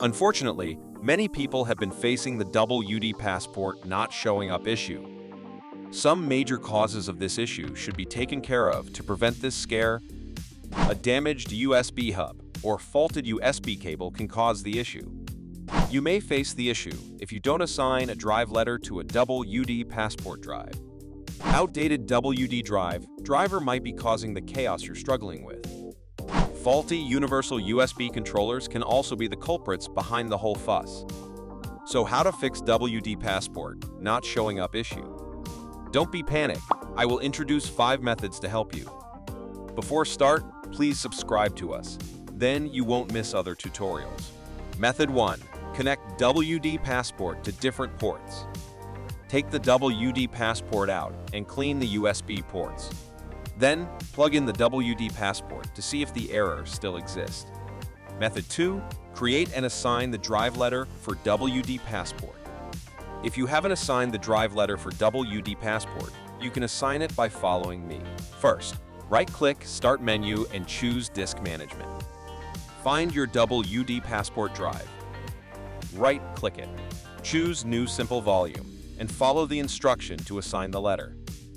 Unfortunately, many people have been facing the WD passport not showing up issue. Some major causes of this issue should be taken care of to prevent this scare. A damaged USB hub or faulted USB cable can cause the issue. You may face the issue if you don't assign a drive letter to a WD passport drive. Outdated WD driver might be causing the chaos you're struggling with. Faulty universal USB controllers can also be the culprits behind the whole fuss. So how to fix WD passport not showing up issue? Don't be panicked. I will introduce 5 methods to help you. Before start, please subscribe to us. Then you won't miss other tutorials. Method 1. Connect WD passport to different ports. Take the WD passport out and clean the USB ports. Then, plug in the WD passport to see if the error still exists. Method 2. Create and assign the drive letter for WD passport. If you haven't assigned the drive letter for WD passport, you can assign it by following me. First, right-click Start menu and choose Disk Management. Find your WD passport drive. Right-click it. Choose New Simple Volume and follow the instruction to assign the letter.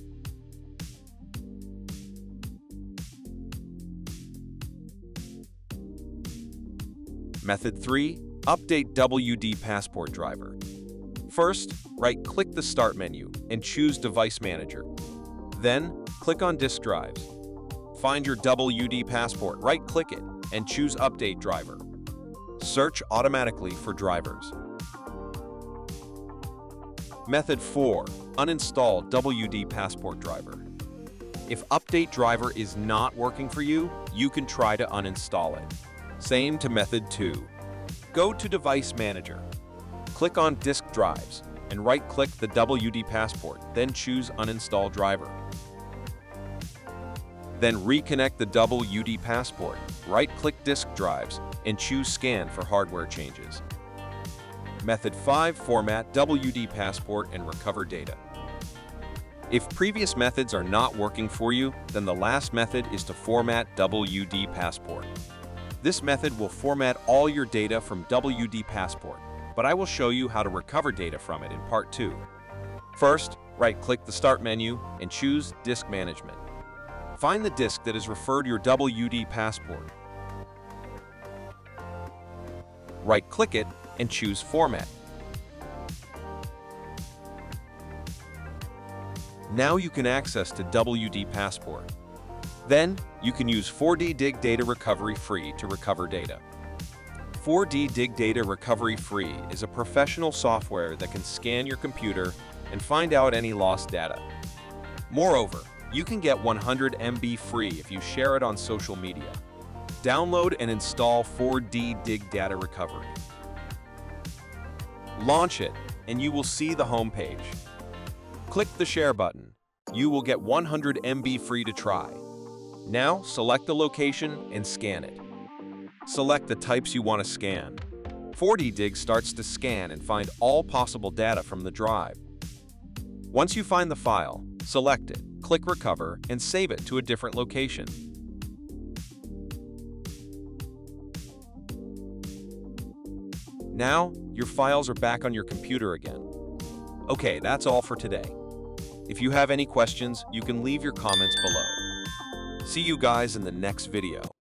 Method 3. Update WD passport driver. First, right-click the Start menu and choose Device Manager. Then, click on Disk Drives. Find your WD passport, right-click it, and choose Update Driver. Search automatically for drivers. Method 4. Uninstall WD passport driver. If Update Driver is not working for you, you can try to uninstall it. Same to Method 2. Go to Device Manager. Click on Disk Drives and right-click the WD passport, then choose Uninstall Driver. Then reconnect the WD passport, right-click Disk Drives, and choose Scan for hardware changes. Method 5. Format WD passport and recover data. If previous methods are not working for you, then the last method is to format WD passport. This method will format all your data from WD passport, but I will show you how to recover data from it in Part 2. First, right-click the Start menu and choose Disk Management. Find the disk that is referred to your WD passport. Right-click it and choose Format. Now you can access to WD passport. Then, you can use 4D Dig Data Recovery Free to recover data. 4D Dig Data Recovery Free is a professional software that can scan your computer and find out any lost data. Moreover, you can get 100 MB free if you share it on social media. Download and install 4D Dig Data Recovery. Launch it, and you will see the home page. Click the Share button. You will get 100 MB free to try. Now, select the location and scan it. Select the types you want to scan. 4D Dig starts to scan and find all possible data from the drive. Once you find the file, select it, click Recover, and save it to a different location. Now, your files are back on your computer again. Okay, that's all for today. If you have any questions, you can leave your comments below. See you guys in the next video.